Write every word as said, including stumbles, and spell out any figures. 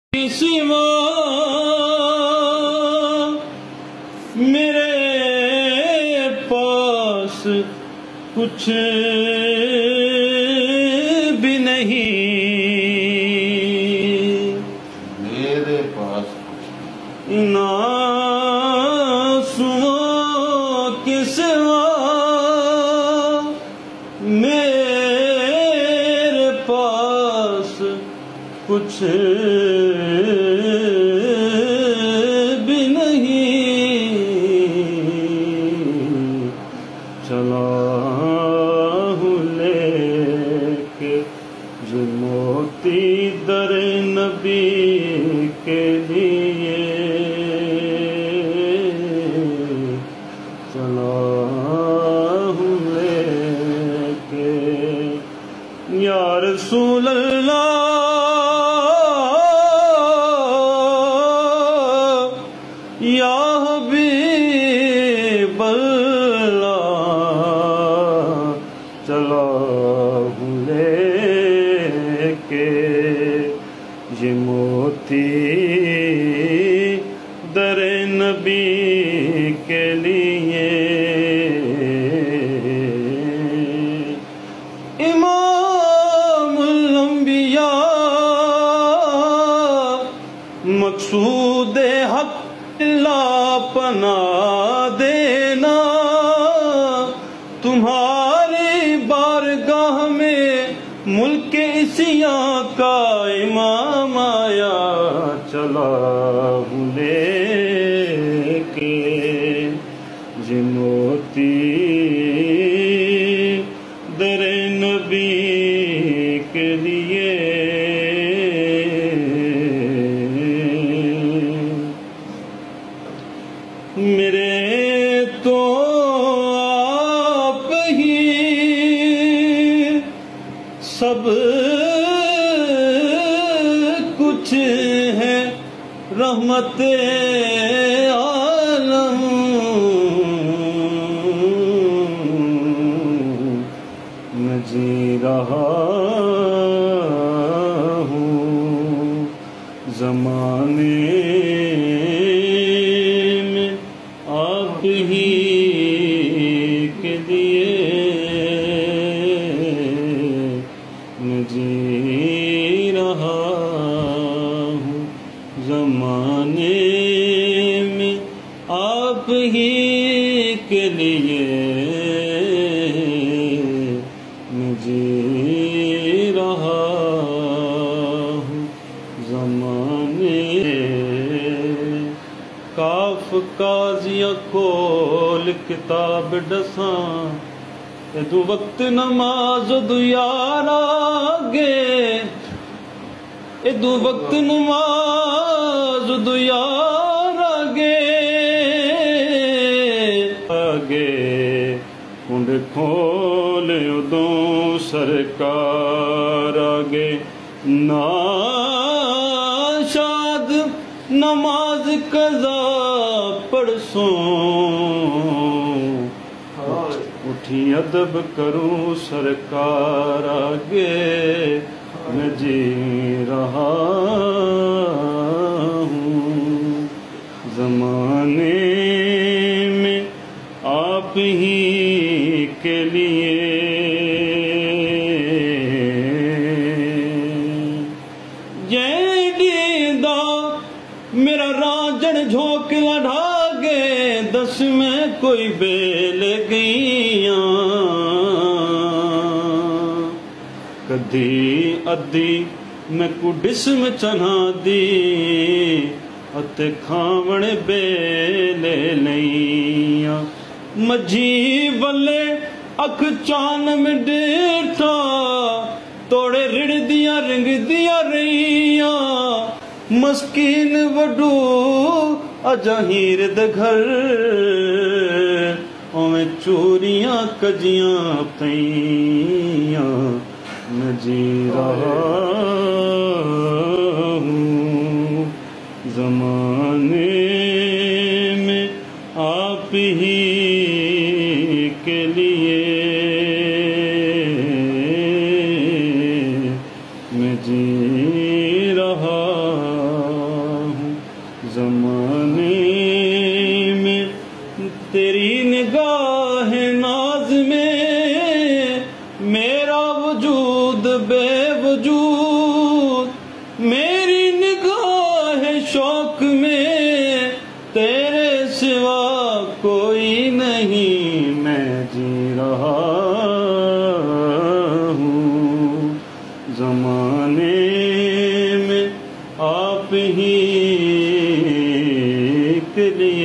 سوا میرے پاس کچھ بھی نہیں، میرے پاس ان آنسوؤں کے سوا میرے پاس کچھ بھی نہیں، چلا ہوں لے کے جو موتی در نبی کے لیے، چلا ہوں لے کے یا رسول اللہ، یا حبیب اللہ، چلا ہوں لے کے یہ موتی در نبی کے لیے، امام الانبیاء مقصود حق اللہ پناہ دینا، تمہاری بارگاہ میں ملک عصیاں کا امام آیا، چلا ہوں لے کے یہ موتی در نبی کے لیے، میرے تو آپ ہی سب کچھ ہے، رحمت عالم، میں جی رہا ہوں زمانے میں آپ ہی کے لیے، میں جی رہا ہوں زمانے میں آپ ہی کے لیے، میں جی رہا ہوں زمانے، کاف قاضیہ کھول کتاب ڈساں، ادو وقت نماز دو یار آگے، ادو وقت نماز دو یار آگے، آگے کنڈ کھول ادوں سرکار آگے، ناشاد نماز قضا پڑھسوں، اٹھی ادب کروں سرکار آگے، میں جی رہا ہوں زمانے میں آپ ہی کے لیے، میرا راجن جھوک لڑھا گے، دس میں کوئی بیل گئیاں، کدھی ادھی میں کڈس میں چنا دی، اتے کھاون بیلے لئیاں، مجھی ولے اکھ چان میں ڈیٹھا، توڑے رڑ دیا رنگ دیا رہیاں، مسکین وڈو اجاہیر دے گھر، اویں چوریاں کجیاں پئیاں، میں جی رہا ہوں زمانے میں آپ ہی کے لیے، میں جی رہا زمانے میں تیری نگاہ ناز میں میرا وجود بے وجود، میری نگاہ شوق میں تیرے سوا کوئی نہیں، میں جی رہا ہوں زمانے میں آپ ہی کے لیے۔